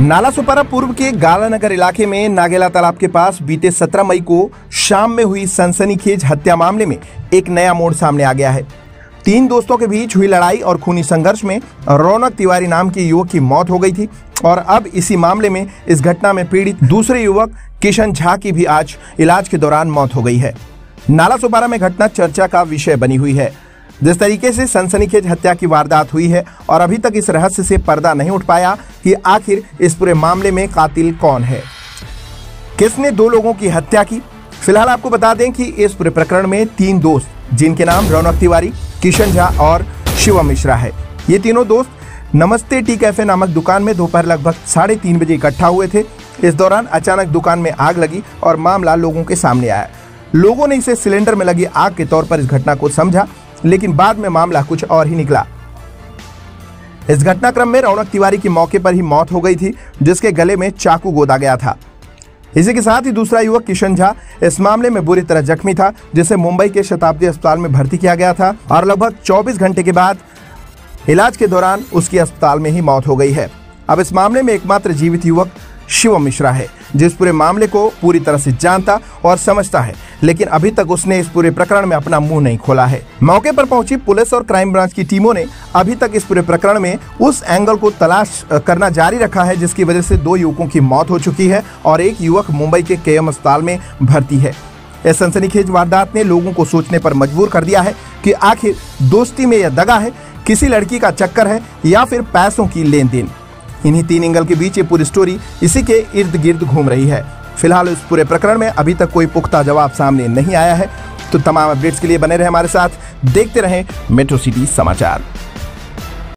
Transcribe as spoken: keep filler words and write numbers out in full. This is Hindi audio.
नालासोपारा पूर्व के गालानगर इलाके में नागेला तालाब के पास बीते सत्रह मई को शाम में हुई सनसनीखेज हत्या मामले में एक नया मोड़ सामने आ गया है। तीन दोस्तों के बीच हुई लड़ाई और खूनी संघर्ष में रौनक तिवारी नाम के युवक की मौत हो गई थी और अब इसी मामले में इस घटना में पीड़ित दूसरे युवक किशन झा की भी आज इलाज के दौरान मौत हो गई है। नालासोपारा में घटना चर्चा का विषय बनी हुई है। जिस तरीके से सनसनीखेज हत्या की वारदात हुई है और अभी तक इस रहस्य से पर्दा नहीं उठ पाया कि आखिर इस पूरे मामले में कातिल कौन है, किसने दो लोगों की हत्या की। फिलहाल आपको बता दें कि इस पूरे प्रकरण में तीन दोस्त, जिनके नाम रौनक तिवारी, किशन झा और शिवम मिश्रा है, ये तीनों दोस्त नमस्ते टी कैफे नामक दुकान में दोपहर लगभग साढ़े तीन बजे इकट्ठा हुए थे। इस दौरान अचानक दुकान में आग लगी और मामला लोगों के सामने आया। लोगों ने इसे सिलेंडर में लगी आग के तौर पर इस घटना को समझा, लेकिन बाद में मामला कुछ और ही निकला। इस घटनाक्रम में रौनक तिवारी की मौके पर ही मौत हो गई थी, जिसके गले में चाकू गोदा गया था। इसी के साथ ही दूसरा युवक किशन झा इस मामले में बुरी तरह जख्मी था, जिसे मुंबई के शताब्दी अस्पताल में भर्ती किया गया था और लगभग चौबीस घंटे के बाद इलाज के दौरान उसकी अस्पताल में ही मौत हो गई है। अब इस मामले में एकमात्र जीवित युवक शिवम मिश्रा है, जिस पूरे मामले को पूरी तरह से जानता और समझता है, लेकिन अभी तक उसने इस पूरे प्रकरण में अपना मुंह नहीं खोला है। मौके पर पहुंची पुलिस और क्राइम ब्रांच की टीमों ने अभी तक इस पूरे प्रकरण में उस एंगल को तलाश करना जारी रखा है, जिसकी वजह से दो युवकों की मौत हो चुकी है और एक युवक मुंबई के केएम अस्पताल में भर्ती है। इस सनसनीखेज वारदात ने लोगों को सोचने पर मजबूर कर दिया है कि आखिर दोस्ती में यह दगा है, किसी लड़की का चक्कर है या फिर पैसों की लेन देन। इन्हीं तीन एंगल के बीच ये पूरी स्टोरी इसी के इर्द गिर्द घूम रही है। फिलहाल इस पूरे प्रकरण में अभी तक कोई पुख्ता जवाब सामने नहीं आया है। तो तमाम अपडेट्स के लिए बने रहे हमारे साथ, देखते रहें मेट्रो सिटी समाचार।